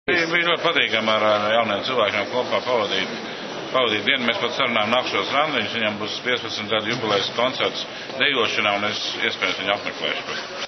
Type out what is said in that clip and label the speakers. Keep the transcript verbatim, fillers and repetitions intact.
Speaker 1: Bija, bija ļoti patīkami ar jauniem cilvēkiem kopā pavadīt, pavadīt dienu. Mēs pat sarunājam nākušos randiņus. Viņam būs piecpadsmit gadu jubilejas koncerts dejošanā, un es iespējams viņu apmeklēšu.